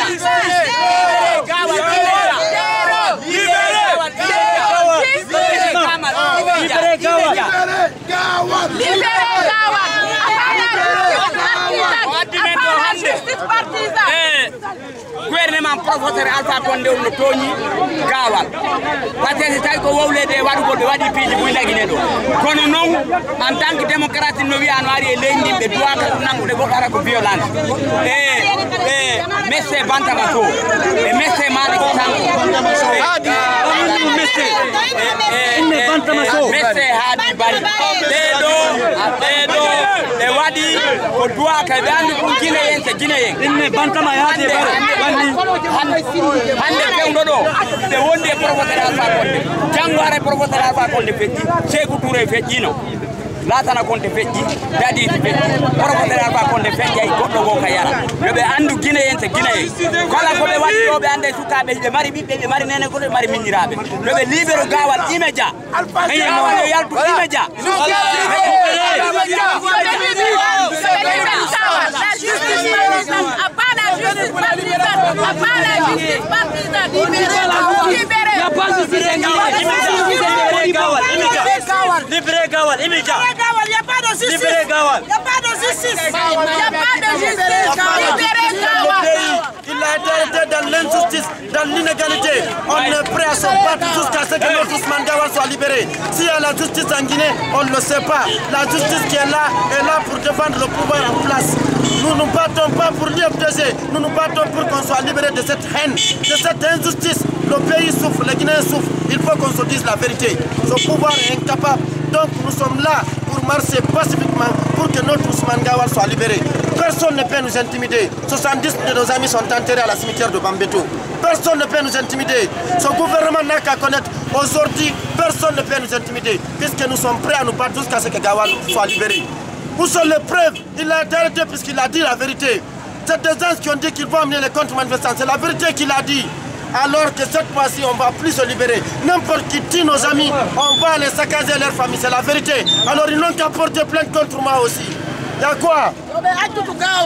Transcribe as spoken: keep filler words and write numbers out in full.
gouvernement professeur Alpha Condé no toñi gawal patesi tay ko wowlede wadugol be wadi piiji bu ndagine do kono non en tant que démocrate no wi an wari e leyndimbe droit ka nangude go dara ko violence e e messe bantama to e messe malik tan hadi messe e bantama so messe hadi bari de do de do e wadi ko droit ka dandi ko gine yen te gine yen inne bantama hadi bari hande pewdo do be wonde professeur Alpha Condé jangware professeur Alpha Condé fetti Sékou Touré fettino latana Condé fetti dadi fetti professeur Alpha Condé fetti ay goddo go ka yara be andu gine yente gine kala ko be wadi do be ande sukabe be mari bibbe be mari nene ko be mari minirabe be libero gawal immédiat ay gawal yaltu immédiat la justice partisane à part la justice partisane à part la justice partisane libéré il y a pas de justice libéré gawal immédiat libéré gawal immédiat il y a pas de justice libéré gawal il y a pas de justice il y a pas de justice libéré gawal il a été arrêté dans l'injustice dans l'inégalité on est prêt à se battre jusqu'à ce que notre Ousmane Gawal soit libéré. S'il y a la justice en Guinée, on ne le sait pas. La justice qui est là est là pour défendre le pouvoir en place. Nous ne nous battons pas pour l'I F D G, nous nous battons pour qu'on soit libéré de cette haine, de cette injustice. Le pays souffre, les Guinéens souffrent, il faut qu'on se dise la vérité. Ce pouvoir est incapable, donc nous sommes là pour marcher pacifiquement pour que notre Ousmane Gawal soit libéré. Personne ne peut nous intimider. soixante-dix de nos amis sont enterrés à la cimetière de Bambeto. Personne ne peut nous intimider. Ce gouvernement n'a qu'à connaître. Aujourd'hui, personne ne peut nous intimider, puisque nous sommes prêts à nous battre jusqu'à ce que Gawal soit libéré. Où sont les preuves? Il a été arrêté puisqu'il a dit la vérité. C'est des gens qui ont dit qu'ils vont amener les contre-manifestants. C'est la vérité qu'il a dit. Alors que cette fois-ci, on ne va plus se libérer. N'importe qui tue nos amis, on va les saccager leur famille. C'est la vérité. Alors ils n'ont qu'à porter plainte contre moi aussi. Il y a quoi?